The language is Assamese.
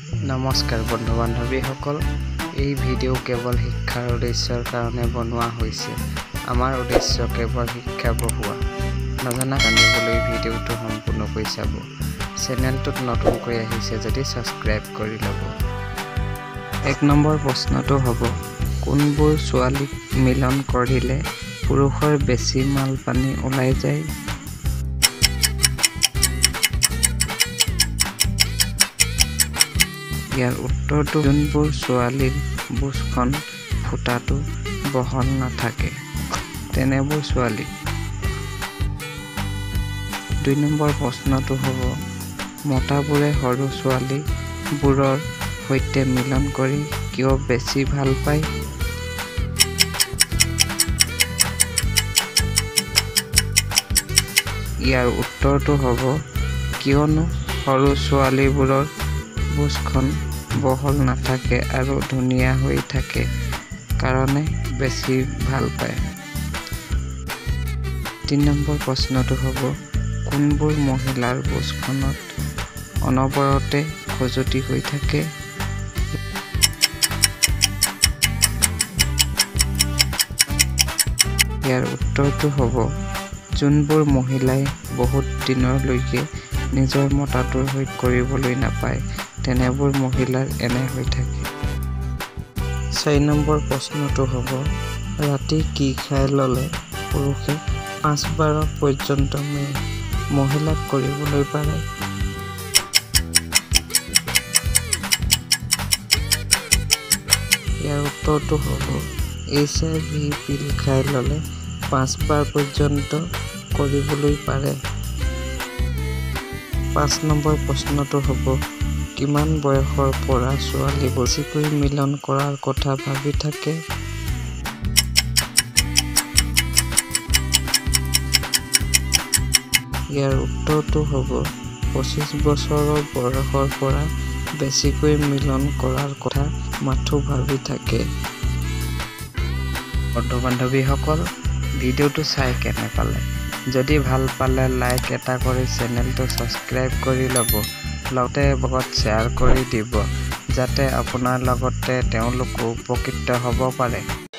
নমস্কাৰ বন্ধু বান্ধৱীসকল, এই ভিডিঅ' কেৱল শিক্ষাৰ উদ্দেশ্যৰ কাৰণে বনোৱা হৈছে। আমাৰ উদ্দেশ্য কেৱল শিক্ষা বঢ়োৱা। নজনা জানিবলৈ ভিডিঅ'টো সম্পূৰ্ণকৈ চাব। চেনেলটোত নতুনকৈ আহিছে যদি ছাবস্ক্ৰাইব কৰি ল'ব। 1 নম্বৰ প্ৰশ্নটো হ'ব, কোনবোৰ ছোৱালীক মিলন কৰিলে পুৰুষৰ বেছি মালপানী ওলাই যায়? ইয়াৰ উত্তৰটো যোনবোৰ ছোৱালীৰ বুচখন ফুটাটো বহল নাথাকে তেনেবোৰ ছোৱালী। 2 নম্বৰ প্ৰশ্নটো হ'ব, মতাবোৰে সৰু ছোৱালীবোৰৰ সৈতে মিলন কৰি কিয় বেছি ভাল পায়? ইয়াৰ উত্তৰটো হ'ব, কিয়নো সৰু ছোৱালীবোৰৰ বুচখন বহল নাথাকে আৰু ধুনীয়া হৈ থাকে কাৰণে বেছি ভাল পায়। 3 নম্বৰ প্ৰশ্নটো হ'ব, কোনবোৰ মহিলাৰ বুচখনত অনবৰতে খজুৱতি হৈ থাকে? ইয়াৰ উত্তৰটো হ'ব, যোনবোৰ মহিলাই বহুত দিনলৈকে নিজৰ মতাটোৰ সৈতে কৰিবলৈ নাপায় তেনেবোৰ মহিলাৰ এনে হৈ থাকে। 4 নম্বৰ প্ৰশ্নটো হ'ব, ৰাতি কি খাই ল'লে পুৰুষে 5 বাৰ পৰ্যন্ত মহিলাক কৰিবলৈ পাৰে? ইয়াৰ উত্তৰটো হ'ব, HIV পিল খাই ল'লে 5 বাৰ পৰ্যন্ত কৰিবলৈ পাৰে। 5 নম্বৰ প্ৰশ্নটো হ'ব, কিমান বয়সৰ পৰা ছোৱালী বেছিকৈ মিলন কৰাৰ কথা ভাবি থাকে? ইয়াৰ উত্তৰটো হ'ব, 25 বছৰৰ বয়সৰ পৰা বেছিকৈ মিলন কৰাৰ কথা মাথো ভাবি থাকে। বন্ধু বান্ধৱীসকল, ভিডিঅ'টো চাই কেনে পালে? যদি ভাল পালে লাইক এটা কৰি চেনেলটো ছাবস্ক্ৰাইব কৰি ল'ব, লগতে লগত শ্বেয়াৰ কৰি দিব যাতে আপোনাৰ লগতে তেওঁলোকো উপকৃত হ'ব পাৰে।